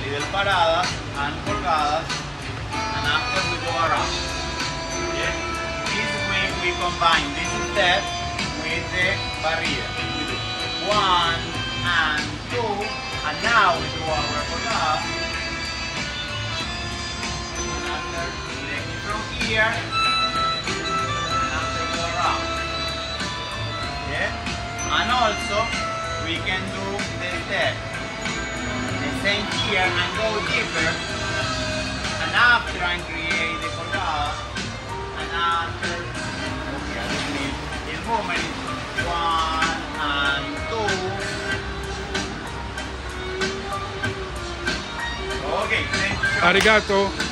little paradas and colgadas, and after we go around. Okay? This way we combine this step with the barrida. We do 1 and 2, and now we do our colgada. And after directly from here, and after go around. Okay? And also we can do the step the same here and go deeper, and after and create the colgada, and after the movement 1 and 2. Okay, thank you. Arigato.